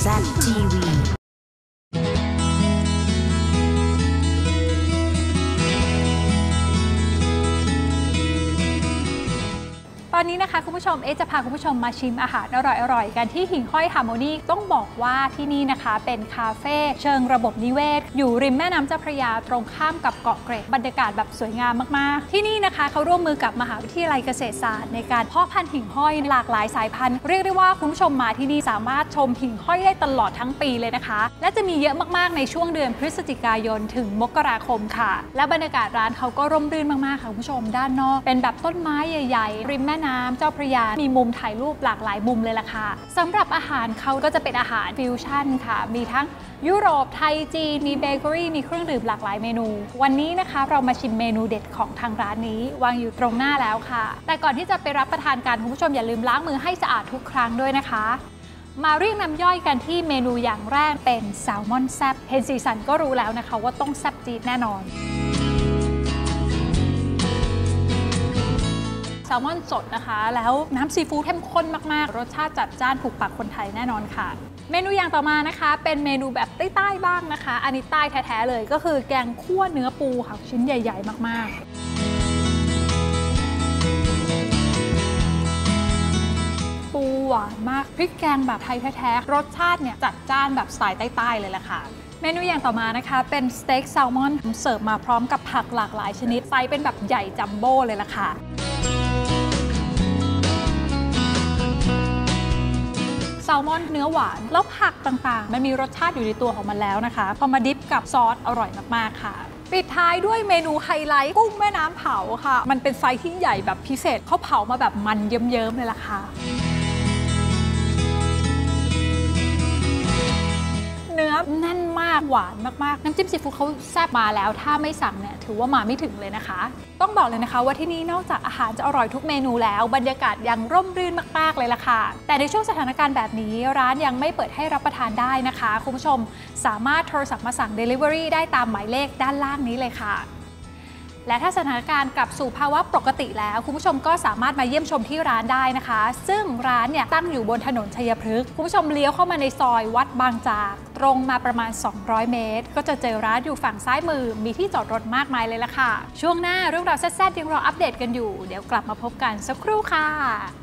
ZTVตอนนี้นะคะคุณผู้ชมจะพาคุณผู้ชมมาชิมอาหารอร่อยๆกันที่หิ่งห้อยฮาร์โมนีต้องบอกว่าที่นี่นะคะเป็นคาเฟ่เชิงระบบนิเวศอยู่ริมแม่น้ำเจ้าพระยาตรงข้ามกับเกาะเกร็ดบรรยากาศแบบสวยงามมากๆที่นี่นะคะเขาร่วมมือกับมหาวิทยาลัยเกษตรศาสตร์ในการเพาะพันธุ์หิ่งห้อยหลากหลายสายพันธุ์เรียกได้ว่าคุณผู้ชมมาที่นี่สามารถชมหิ่งห้อยได้ตลอดทั้งปีเลยนะคะและจะมีเยอะมากๆในช่วงเดือนพฤศจิกายนถึงมกราคมค่ะและบรรยากาศร้านเขาก็ร่มรื่นมากๆค่ะคุณผู้ชมด้านนอกเป็นแบบต้นไม้ใหญ่ๆริมแม่น้ำเจ้าพระยามีมุมถ่ายรูปหลากหลายมุมเลยล่ะค่ะสำหรับอาหารเขาก็จะเป็นอาหารฟิวชั่นค่ะมีทั้งยุโรปไทยจีนมีเบเกอรี่มีเครื่องดื่มหลากหลายเมนูวันนี้นะคะเรามาชิมเมนูเด็ดของทางร้านนี้วางอยู่ตรงหน้าแล้วค่ะแต่ก่อนที่จะไปรับประทานกันคุณผู้ชมอย่าลืมล้างมือให้สะอาดทุกครั้งด้วยนะคะมาเรียกน้ำย่อยกันที่เมนูอย่างแรกเป็นแซลมอนแซ่บเห็นสีสันก็รู้แล้วนะคะว่าต้องแซ่บจี๊ดแน่นอนแซลมอนสดนะคะแล้วน้ำซีฟู้ดเข้มข้นมากๆรสชาติจัดจ้านถูกปากคนไทยแน่นอนค่ะเมนูอย่างต่อมานะคะเป็นเมนูแบบใต้ๆบ้างนะคะอันนี้ใต้แท้ๆเลยก็คือแกงคั่วเนื้อปูค่ะชิ้นใหญ่ๆมากๆปูหวานมากพริกแกงแบบไทยแท้ๆรสชาติเนี่ยจัดจ้านแบบสไตล์ใต้ๆเลยแหละค่ะเมนูอย่างต่อมานะคะเป็นสเต็กแซลมอนเสิร์ฟมาพร้อมกับผักหลากหลายชนิดไซส์เป็นแบบใหญ่จัมโบ้เลยล่ะค่ะแซลมอนเนื้อหวานแล้วผักต่างๆมันมีรสชาติอยู่ในตัวของมันแล้วนะคะพอมาดิปกับซอสอร่อยมากๆค่ะปิดท้ายด้วยเมนูไฮไลท์กุ้งแม่น้ำเผาค่ะมันเป็นไซส์ที่ใหญ่แบบพิเศษเขาเผามาแบบมันเยิ้มๆเลยล่ะค่ะเนื้อแน่นมากหวานมากๆน้ำจิ้มซีฟู้ดเขาแซ่บมาแล้วถ้าไม่สั่งเนี่ยถือว่ามาไม่ถึงเลยนะคะต้องบอกเลยนะคะว่าที่นี่นอกจากอาหารจะอร่อยทุกเมนูแล้วบรรยากาศยังร่มรื่นมากๆเลยล่ะค่ะแต่ในช่วงสถานการณ์แบบนี้ร้านยังไม่เปิดให้รับประทานได้นะคะคุณผู้ชมสามารถโทรศัพท์มาสั่ง Delivery ได้ตามหมายเลขด้านล่างนี้เลยค่ะและถ้าสถานการณ์กลับสู่ภาวะปกติแล้วคุณผู้ชมก็สามารถมาเยี่ยมชมที่ร้านได้นะคะซึ่งร้านเนี่ยตั้งอยู่บนถนนชัยพฤกษ์คุณผู้ชมเลี้ยวเข้ามาในซอยวัดบางจากตรงมาประมาณ200 เมตรก็จะเจอร้านอยู่ฝั่งซ้ายมือมีที่จอดรถมากมายเลยล่ะค่ะช่วงหน้าเรื่องราวแซ่บๆยังรออัปเดตกันอยู่เดี๋ยวกลับมาพบกันสักครู่ค่ะ